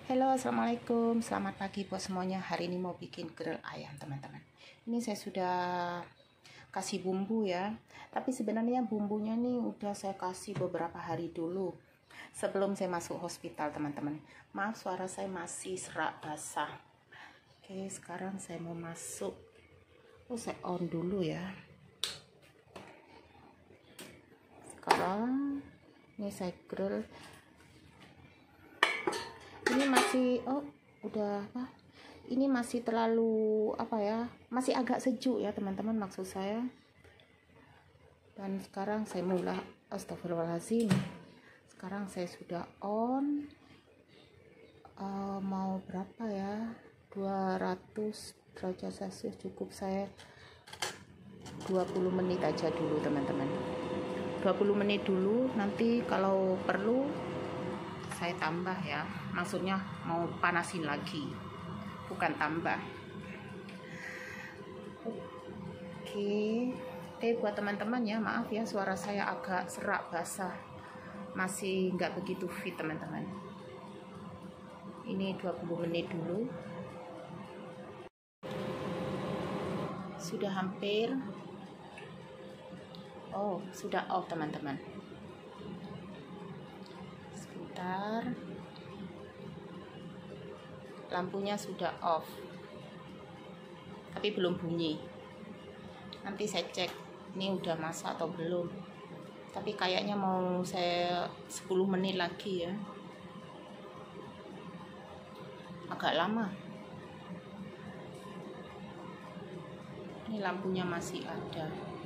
Halo, assalamualaikum, selamat pagi buat semuanya. Hari ini mau bikin grill ayam, teman-teman. Ini saya sudah kasih bumbu ya, tapi sebenarnya bumbunya nih udah saya kasih beberapa hari dulu sebelum saya masuk hospital, teman-teman. Maaf, suara saya masih serak basah. Oke, sekarang saya mau masuk. Saya on dulu ya. Sekarang ini saya grill. Ini masih ini masih terlalu masih agak sejuk ya, teman-teman, maksud saya. Dan sekarang saya mulai, astagfirullahaladzim, sekarang saya sudah on. Mau berapa ya, 200 derajat celcius cukup. Saya 20 menit aja dulu, teman-teman, 20 menit dulu. Nanti kalau perlu saya tambah ya, maksudnya mau panasin lagi, bukan tambah. Oke, buat teman-teman ya, maaf ya suara saya agak serak basah, masih nggak begitu fit, teman-teman. Ini 20 menit dulu. Sudah hampir, sudah off, teman-teman. Sebentar, lampunya sudah off tapi belum bunyi. Nanti saya cek ini udah masak atau belum, tapi kayaknya mau saya 10 menit lagi ya, agak lama. Ini lampunya masih ada.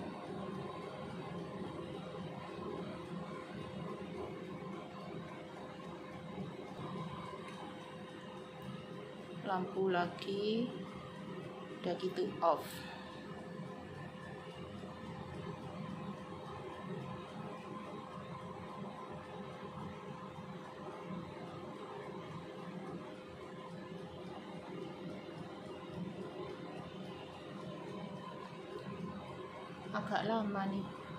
Lampu lagi, udah gitu off. Agak lama nih.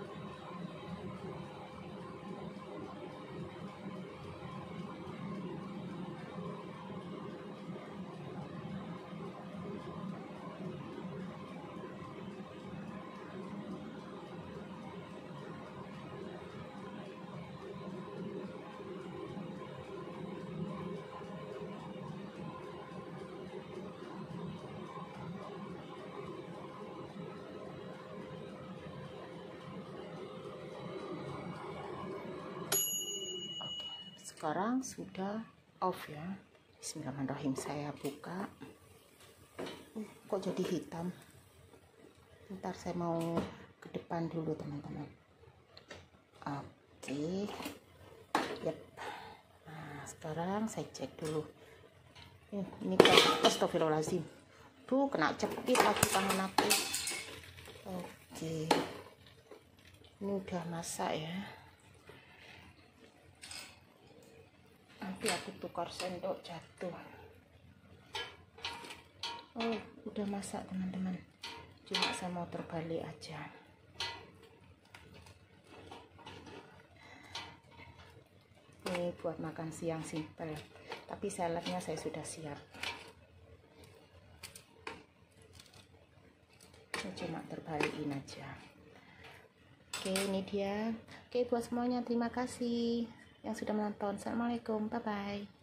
Sekarang sudah off ya. Bismillahirrahmanirrahim, saya buka. Kok jadi hitam? Ntar saya mau ke depan dulu, teman-teman. Oke, yep. Nah, sekarang saya cek dulu. Ini kan, astagfirullahaladzim, tuh kena cepit lagi tangan aku. Oke, ini udah masak ya. Nanti aku tukar sendok, jatuh. Udah masak, teman-teman, cuma saya mau terbalik aja. Ini buat makan siang simple, tapi saladnya saya sudah siap. Ini cuma terbalikin aja. Oke, ini dia. Oke, buat semuanya, terima kasih yang sudah menonton. Assalamualaikum, bye bye.